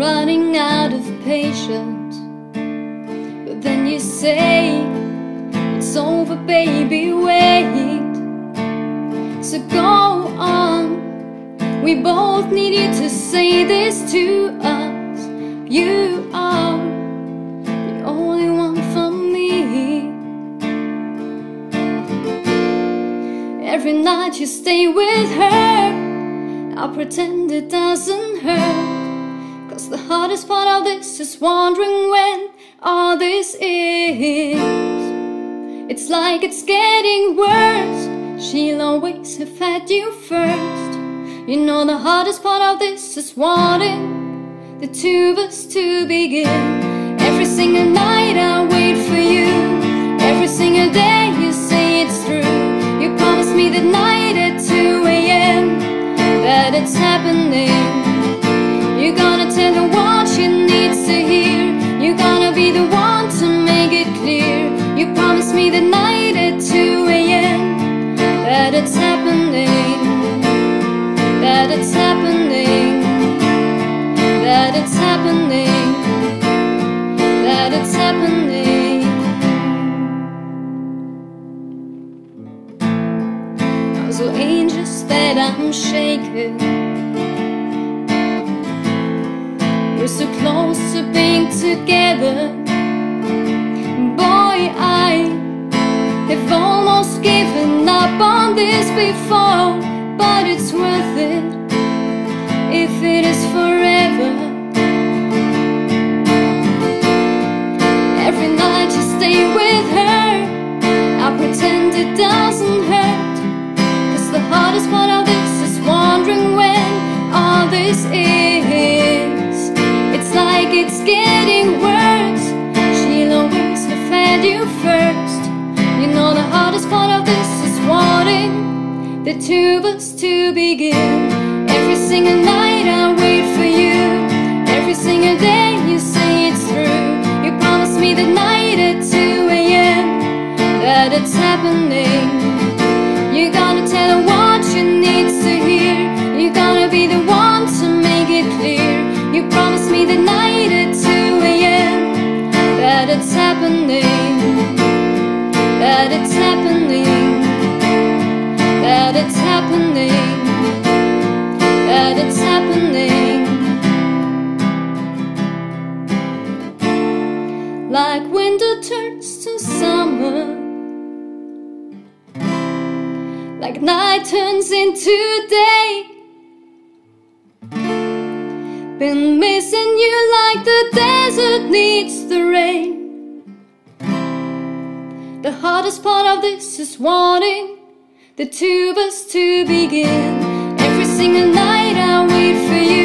running out of patience, but then you say it's over, baby, wait. So go on, we both need you to say this to us. You are the only one for me. Every night you stay with her, I'll pretend it doesn't hurt, 'cause the hardest part of this is wondering when all this is. It's like it's getting worse, she'll always have had you first. You know the hardest part of this is wanting the two of us to begin. Every single night I wait for you, every single day you say it's true. You promise me that night at 2 AM that it's happening. You're gonna tell her what she needs to hear. You're gonna be the one to make it clear. You promise me that night at 2 AM that it's happening, that it's happening, that it's happening, that it's happening. I'm so anxious that I'm shaking. We're so close to being together. Boy, I have almost given up on this before, but it's worth it if it is forever. Every night you stay with her, I pretend it doesn't hurt, 'cause the hardest part of this is wondering when all this is. It's like it's getting worse, she'll always have had you first. You know the hardest part of this is wanting the two of us to begin. Every single night I wait for you, every single day you say it's true. You promise me that night at 2 AM that it's happening. You're gonna tell her what she needs to hear. You're gonna be the one to make it clear. You promise me that night at 2 AM that it's happening, that it's happening, that it's happening, that it's happening. Like winter turns to summer, like night turns into day. Been missing you like the desert needs the rain. The hardest part of this is wanting the two of us to begin. Every single night I wait for you,